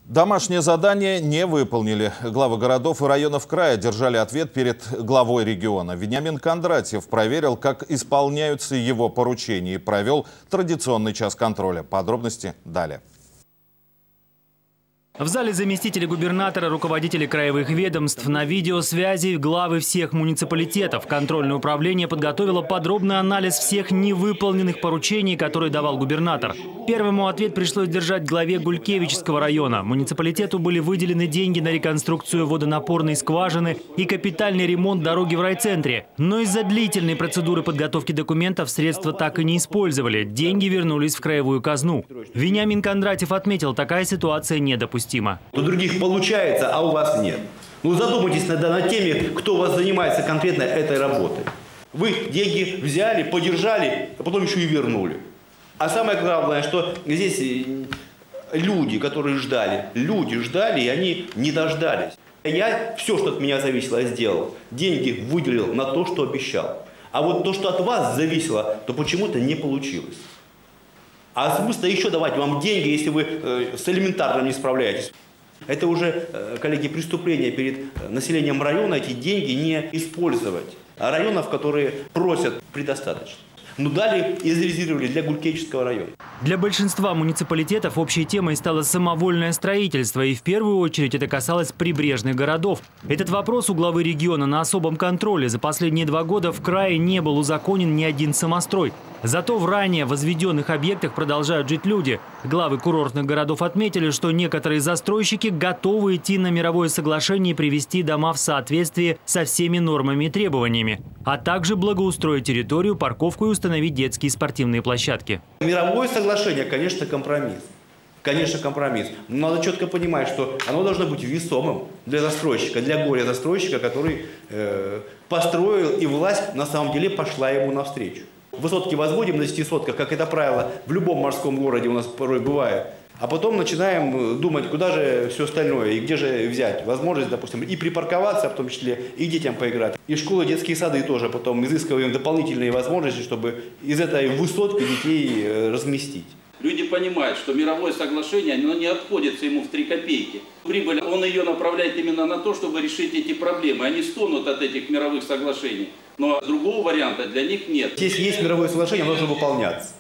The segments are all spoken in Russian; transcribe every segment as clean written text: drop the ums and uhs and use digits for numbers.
Домашнее задание не выполнили. Главы городов и районов края держали ответ перед главой региона. Вениамин Кондратьев проверил, как исполняются его поручения и провел традиционный час контроля. Подробности далее. В зале заместители губернатора, руководители краевых ведомств, на видеосвязи главы всех муниципалитетов. Контрольное управление подготовило подробный анализ всех невыполненных поручений, которые давал губернатор. Первому ответ пришлось держать главе Гулькевичского района. Муниципалитету были выделены деньги на реконструкцию водонапорной скважины и капитальный ремонт дороги в райцентре. Но из-за длительной процедуры подготовки документов средства так и не использовали. Деньги вернулись в краевую казну. Вениамин Кондратьев отметил, такая ситуация недопустима. У других получается, а у вас нет. Ну задумайтесь над теми, кто у вас занимается конкретно этой работой. Вы деньги взяли, подержали, а потом еще и вернули. А самое главное, что здесь люди, которые ждали, и они не дождались. Я все, что от меня зависело, сделал. Деньги выделил на то, что обещал. А вот то, что от вас зависело, то почему-то не получилось. А смысл еще давать вам деньги, если вы с элементарным не справляетесь? Это уже, коллеги, преступление перед населением района эти деньги не использовать. А районов, которые просят, предостаточно. Ну дали и зарезервировали для Гулькевичского района. Для большинства муниципалитетов общей темой стало самовольное строительство. И в первую очередь это касалось прибрежных городов. Этот вопрос у главы региона на особом контроле. За последние 2 года в крае не был узаконен ни один самострой. Зато в ранее возведенных объектах продолжают жить люди. Главы курортных городов отметили, что некоторые застройщики готовы идти на мировое соглашение и привести дома в соответствии со всеми нормами и требованиями, а также благоустроить территорию, парковку и установить детские спортивные площадки. Мировое соглашение, конечно, компромисс. Конечно, компромисс. Но надо четко понимать, что оно должно быть весомым для застройщика, для горе-застройщика, который построил, и власть на самом деле пошла ему навстречу. Высотки возводим на 10 сотках, как это правило в любом морском городе у нас порой бывает. А потом начинаем думать, куда же все остальное и где же взять возможность, допустим, и припарковаться, в том числе и детям поиграть. И школы, детские сады тоже потом изыскиваем дополнительные возможности, чтобы из этой высотки детей разместить. Люди понимают, что мировое соглашение, оно не обходится ему в 3 копейки. Прибыль, он ее направляет именно на то, чтобы решить эти проблемы. Они стонут от этих мировых соглашений. Но другого варианта для них нет. Если есть мировое соглашение, оно должно выполняться.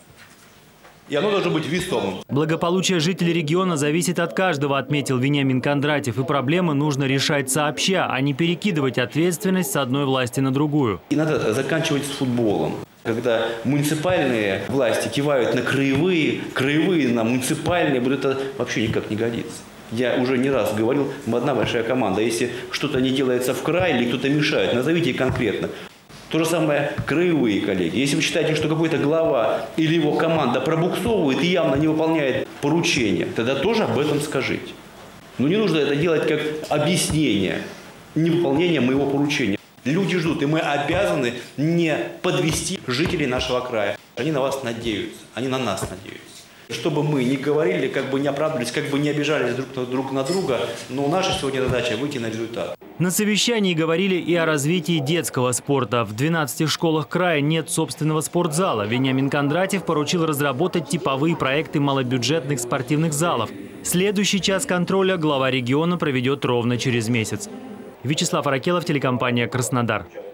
И оно должно быть весомым. Благополучие жителей региона зависит от каждого, отметил Вениамин Кондратьев. И проблемы нужно решать сообща, а не перекидывать ответственность с одной власти на другую. И надо заканчивать с футболом. Когда муниципальные власти кивают на краевые на муниципальные, вот это вообще никак не годится. Я уже не раз говорил, мы одна большая команда. Если что-то не делается в крае или кто-то мешает, назовите конкретно. То же самое краевые коллеги. Если вы считаете, что какой-то глава или его команда пробуксовывает и явно не выполняет поручения, тогда тоже об этом скажите. Но не нужно это делать как объяснение невыполнения моего поручения. Люди ждут, и мы обязаны не подвести жителей нашего края. Они на вас надеются, они на нас надеются. Чтобы мы не говорили, как бы не оправдывались, как бы не обижались друг на друга, но наша сегодня задача выйти на результат. На совещании говорили и о развитии детского спорта. В 12 школах края нет собственного спортзала. Вениамин Кондратьев поручил разработать типовые проекты малобюджетных спортивных залов. Следующий час контроля глава региона проведет ровно через месяц. Вячеслав Аракелов, телекомпания «Краснодар».